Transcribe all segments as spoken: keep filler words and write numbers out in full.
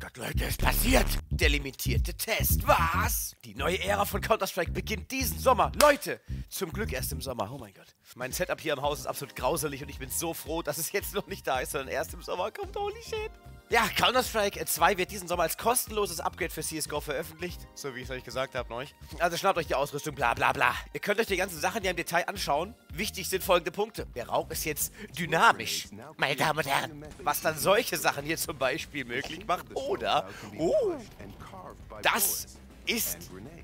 Gott, Leute, es passiert! Der limitierte Test. Was? Die neue Ära von Counter-Strike beginnt diesen Sommer. Leute, zum Glück erst im Sommer. Oh mein Gott. Mein Setup hier im Haus ist absolut grauselig und ich bin so froh, dass es jetzt noch nicht da ist, sondern erst im Sommer kommt. Holy shit. Ja, Counter-Strike zwei wird diesen Sommer als kostenloses Upgrade für C S G O veröffentlicht. So wie ich es euch gesagt habe, neulich. Also schnappt euch die Ausrüstung, bla bla bla. Ihr könnt euch die ganzen Sachen hier im Detail anschauen. Wichtig sind folgende Punkte. Der Raum ist jetzt dynamisch, meine Damen und Herren. Was dann solche Sachen hier zum Beispiel möglich macht. Oder, oh, das ist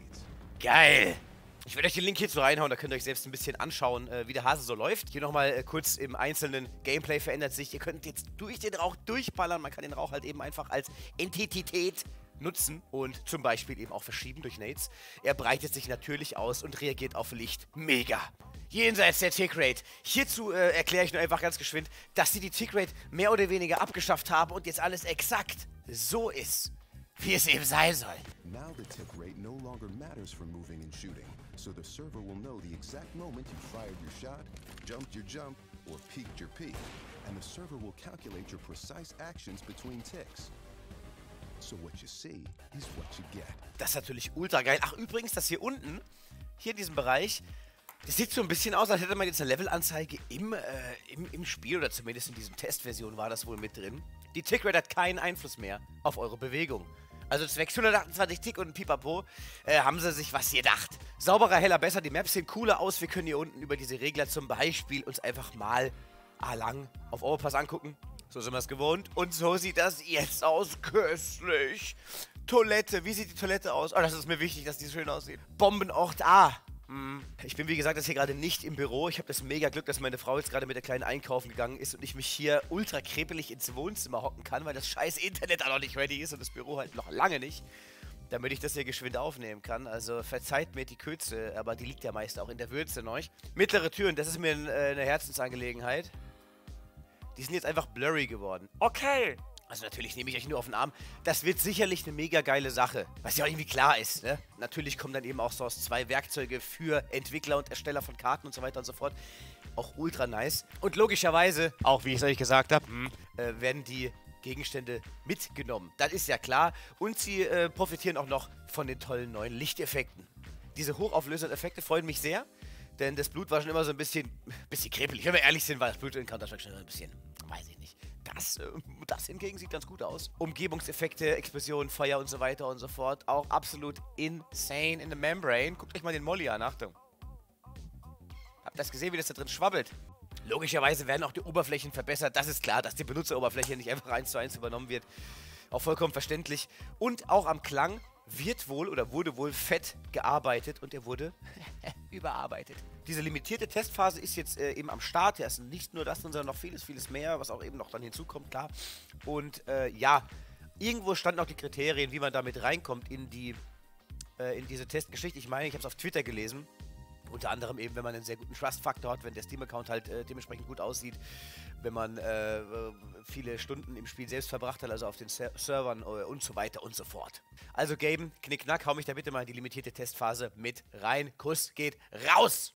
geil. Ich werde euch den Link hierzu reinhauen, da könnt ihr euch selbst ein bisschen anschauen, äh, wie der Hase so läuft. Hier nochmal äh, kurz im einzelnen Gameplay verändert sich. Ihr könnt jetzt durch den Rauch durchballern. Man kann den Rauch halt eben einfach als Entität nutzen und zum Beispiel eben auch verschieben durch Nades. Er breitet sich natürlich aus und reagiert auf Licht. Mega! Jenseits der Tickrate. Hierzu äh, erkläre ich nur einfach ganz geschwind, dass sie die Tickrate mehr oder weniger abgeschafft haben und jetzt alles exakt so ist, wie es eben sein soll. Now the tick rate no longer matters for moving and shooting, so the server will know the exact moment you fired your shot, jumped your jump, or peeked your peek, and the server will calculate your precise actions between ticks. So what you see is what you get. Das ist natürlich ultra geil. Ach übrigens, das hier unten, hier in diesem Bereich, das sieht so ein bisschen aus, als hätte man jetzt eine Levelanzeige im, äh, im, im Spiel, oder zumindest in diesem Testversion war das wohl mit drin. Die Tickrate hat keinen Einfluss mehr auf eure Bewegung. Also zwecks hundertachtundzwanzig Tick und ein Pipapo äh, haben sie sich was gedacht. Sauberer, heller, besser, die Maps sehen cooler aus. Wir können hier unten über diese Regler zum Beispiel uns einfach mal lang auf Overpass angucken. So sind wir es gewohnt. Und so sieht das jetzt aus. Köstlich. Toilette. Wie sieht die Toilette aus? Oh, das ist mir wichtig, dass die schön aussieht. Bombenort A. Ich bin, wie gesagt, das hier gerade nicht im Büro. Ich habe das mega Glück, dass meine Frau jetzt gerade mit der Kleinen einkaufen gegangen ist und ich mich hier ultra krepelig ins Wohnzimmer hocken kann, weil das scheiß Internet auch noch nicht ready ist und das Büro halt noch lange nicht, damit ich das hier geschwind aufnehmen kann. Also verzeiht mir die Kürze, aber die liegt ja meist auch in der Würze noch. Mittlere Türen, das ist mir eine Herzensangelegenheit. Die sind jetzt einfach blurry geworden. Okay. Also natürlich nehme ich euch nur auf den Arm. Das wird sicherlich eine mega geile Sache. Was ja auch irgendwie klar ist, ne? Natürlich kommen dann eben auch Source zwei Werkzeuge für Entwickler und Ersteller von Karten und so weiter und so fort. Auch ultra nice. Und logischerweise, auch wie ich es euch gesagt habe, äh, werden die Gegenstände mitgenommen. Das ist ja klar. Und sie äh, profitieren auch noch von den tollen neuen Lichteffekten. Diese hochauflösenden Effekte freuen mich sehr. Denn das Blut war schon immer so ein bisschen, bisschen krepelig. Wenn wir ehrlich sind, war das Blut in Counter-Strike schon ein bisschen, weiß ich nicht. Das, äh, das hingegen sieht ganz gut aus. Umgebungseffekte, Explosionen, Feuer und so weiter und so fort. Auch absolut insane in the Membrane. Guckt euch mal den Molly an, Achtung. Habt ihr das gesehen, wie das da drin schwabbelt? Logischerweise werden auch die Oberflächen verbessert. Das ist klar, dass die Benutzeroberfläche nicht einfach eins zu eins übernommen wird. Auch vollkommen verständlich. Und auch am Klang wird wohl oder wurde wohl fett gearbeitet und er wurde überarbeitet. Diese limitierte Testphase ist jetzt äh, eben am Start. Ja, es ist nicht nur das, sondern noch vieles, vieles mehr, was auch eben noch dann hinzukommt, klar. Und äh, ja, irgendwo standen auch die Kriterien, wie man damit reinkommt in die äh, in diese Testgeschichte. Ich meine, ich habe es auf Twitter gelesen. Unter anderem eben, wenn man einen sehr guten Trust-Faktor hat, wenn der Steam-Account halt äh, dementsprechend gut aussieht, wenn man äh, viele Stunden im Spiel selbst verbracht hat, also auf den Ser Servern äh, und so weiter und so fort. Also Gaben, Knickknack, hau mich da bitte mal in die limitierte Testphase mit rein. Kuss geht raus!